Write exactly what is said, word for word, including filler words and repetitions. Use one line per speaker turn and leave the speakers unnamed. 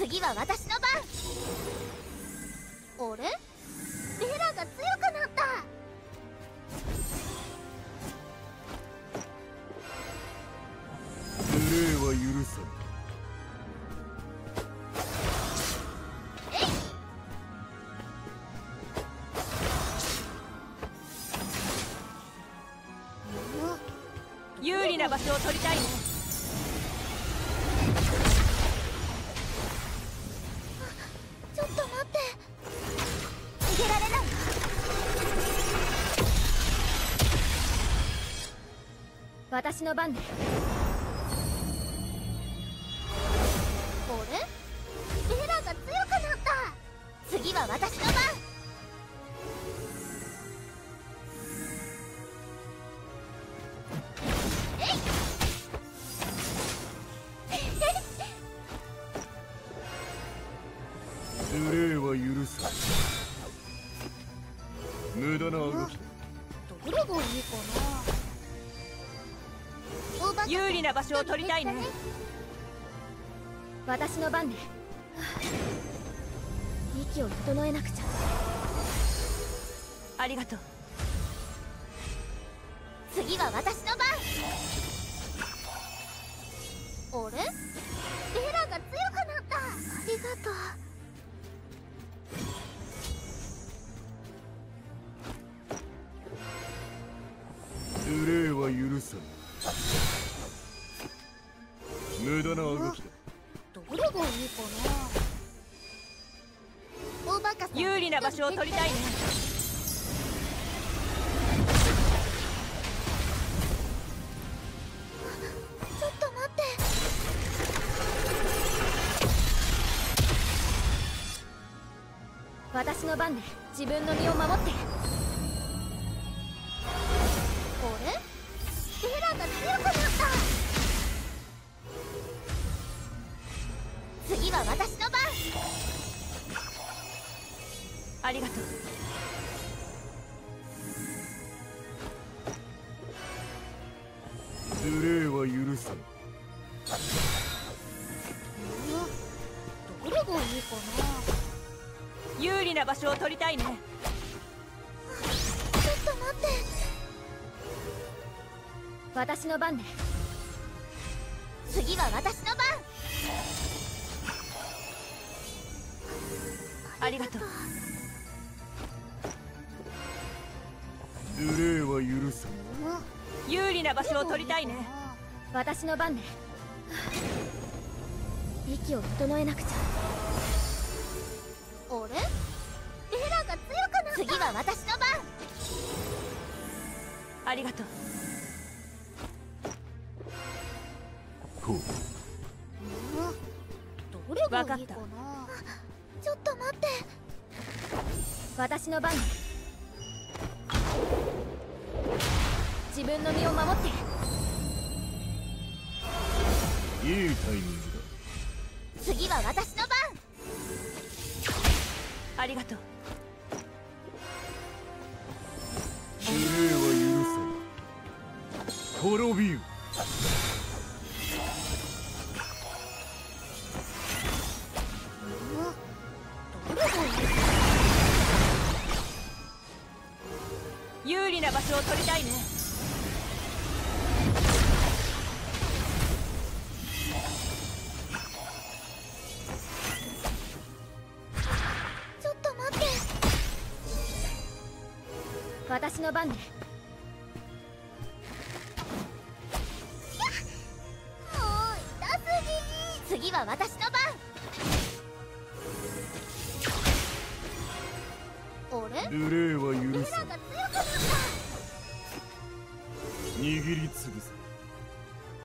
次は私の番。あれ、ベラが強くなった。
無礼は許さん。
有利な場所を取りたいね。
ちょっと待って、逃げられないわ。
私の番ね。
あれ、ベラが強くなった。次は私の番。
無礼は許さん。無駄な動きだ。
どれがいいかな。
有利な場所を取りたいね。私の番ね。息を整えなくちゃ。ありがとう。
次は私の番。あれ、ベラが強くなった。ありがとう。
無礼は許さん。無駄な動きだ。
どれがいいかな。おバカさん、
有利な場所を取りたいね。
ちょっと待って。
私の番で自分の身を守って。
あれ、ベラが強くなった。次は私の番。
ありがとう。
無礼は許さん。
どれがいいかな。
有利な場所を取りたいね。
ちょっと待って。
私の番ね。
次は私の番。
ありがとう。
無礼は許さん。
有利な場所を取りたいね。私の番ね。息を整えなくちゃ。
あれ、ベラが強くなった。次は私の番。
ありがとう。
ほう。
どれがいいかな。ちょっと待って。
私の番ね。自分の身を守って。
いいタイミングだ。
次は私の番。
ありがとう。
無礼は許さん。滅びゆ。
有利な場所を取りたいね。
ちょっと待って。
私の番ね。
もう痛すぎ。次は私の番。あれ、
無礼は許
ベラ
さん。
が強くなった。
握りつぶす。